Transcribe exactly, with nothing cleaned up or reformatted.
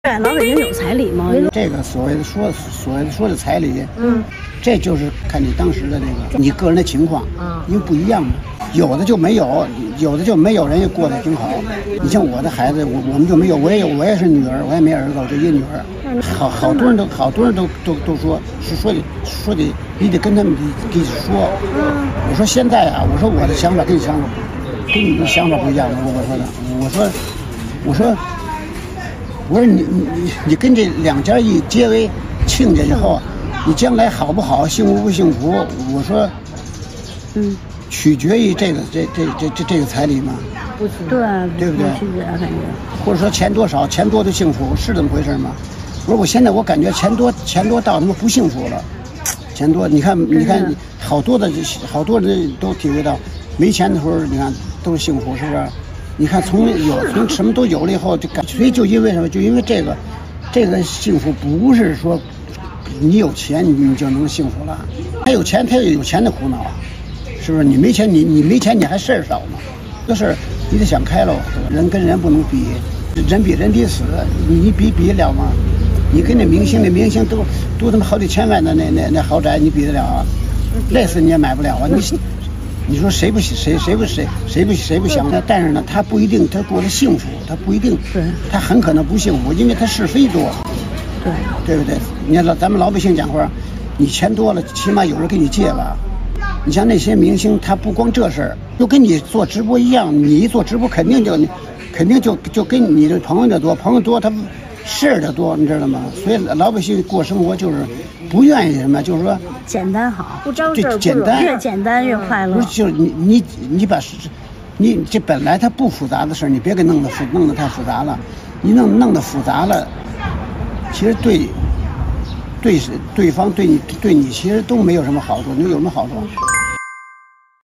对，老北京有彩礼吗？ 这个所谓的说所谓的说的彩礼，嗯，这就是看你当时的这个你个人的情况，啊，因为不一样嘛。有的就没有，有的就没有人也过得挺好。你像我的孩子，我我们就没有，我也有，我也是女儿，我也没儿子，我就一个女儿。好好多人都好多人都都都说是说的说的，你得跟他们得说。我说现在啊，我说我的想法跟你想法跟你的想法不一样。我说的，我说我说我说你你你跟这两家一结为亲家以后，你将来好不好，幸福不幸福？我说，嗯。取决于这个这这这这这个彩礼嘛， 不是对对不对？ 取决感觉， 或者说钱多少，钱多就幸福，是这么回事吗？我说我现在我感觉钱多钱多到他妈不幸福了，钱多你看你看好多的好多人都体会到，没钱的时候你看都是幸福，是不是？你看从有从什么都有了以后就感，所以就因为什么？就因为这个这个幸福不是说你有钱你就能幸福了，他有钱他也有钱的苦恼啊。是不是你没钱，你你没钱你还事儿少嘛？这事儿你得想开喽，是吧？人跟人不能比，人比人比死，你比比得了吗？你跟那明星，那明星都都他妈好几千万的那那那豪宅，你比得了啊？累死你也买不了啊！你你说谁不谁谁不谁谁不谁不想？但是呢，他不一定他过得幸福，他不一定， 对， 他很可能不幸福，因为他是非多， 对， 对不对？你看老咱们老百姓讲话，你钱多了，起码有人给你借吧。你像那些明星，他不光这事儿，就跟你做直播一样，你一做直播肯定就你，肯定就就跟你的朋友的多，朋友多他事儿的多，你知道吗？所以老百姓过生活就是不愿意什么，就是说简单好， 不招事儿， 简单越简单越快乐。 不是，就是你你你把你这本来它不复杂的事儿，你别给弄得复弄得太复杂了，你弄弄得复杂了，其实对。对对方对你对你其实都没有什么好处，你有什么好处？